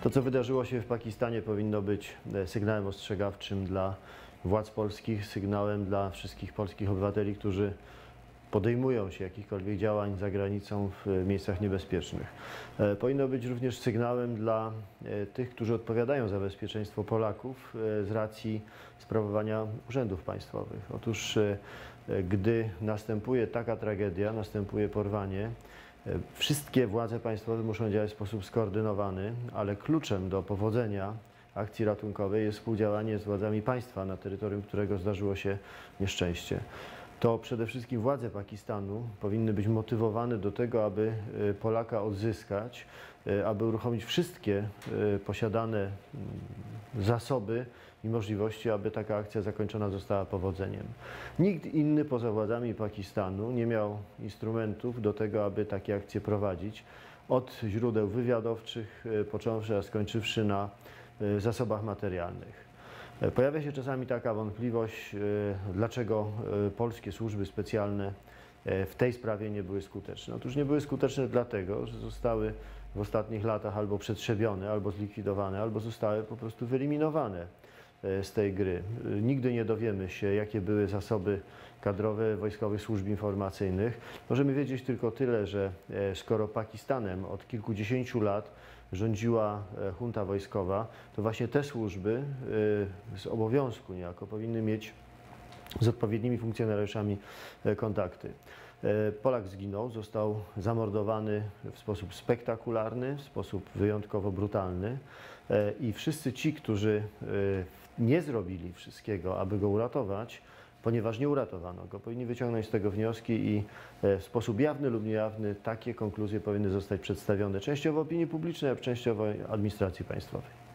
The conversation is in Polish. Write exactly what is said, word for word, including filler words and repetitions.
To, co wydarzyło się w Pakistanie, powinno być sygnałem ostrzegawczym dla władz polskich, sygnałem dla wszystkich polskich obywateli, którzy podejmują się jakichkolwiek działań za granicą w miejscach niebezpiecznych. Powinno być również sygnałem dla tych, którzy odpowiadają za bezpieczeństwo Polaków z racji sprawowania urzędów państwowych. Otóż, gdy następuje taka tragedia, następuje porwanie, wszystkie władze państwowe muszą działać w sposób skoordynowany, ale kluczem do powodzenia akcji ratunkowej jest współdziałanie z władzami państwa, na terytorium którego zdarzyło się nieszczęście. To przede wszystkim władze Pakistanu powinny być motywowane do tego, aby Polaka odzyskać, aby uruchomić wszystkie posiadane zasoby i możliwości, aby taka akcja zakończona została powodzeniem. Nikt inny poza władzami Pakistanu nie miał instrumentów do tego, aby takie akcje prowadzić, od źródeł wywiadowczych, począwszy, a skończywszy na zasobach materialnych. Pojawia się czasami taka wątpliwość, dlaczego polskie służby specjalne w tej sprawie nie były skuteczne. Otóż nie były skuteczne dlatego, że zostały w ostatnich latach albo przetrzebione, albo zlikwidowane, albo zostały po prostu wyeliminowane z tej gry. Nigdy nie dowiemy się, jakie były zasoby kadrowe wojskowych służb informacyjnych. Możemy wiedzieć tylko tyle, że skoro Pakistanem od kilkudziesięciu lat rządziła junta wojskowa, to właśnie te służby z obowiązku niejako powinny mieć z odpowiednimi funkcjonariuszami kontakty. Polak zginął, został zamordowany w sposób spektakularny, w sposób wyjątkowo brutalny i wszyscy ci, którzy nie zrobili wszystkiego, aby go uratować, ponieważ nie uratowano go, powinni wyciągnąć z tego wnioski i w sposób jawny lub niejawny takie konkluzje powinny zostać przedstawione częściowo opinii publicznej, a częściowo administracji państwowej.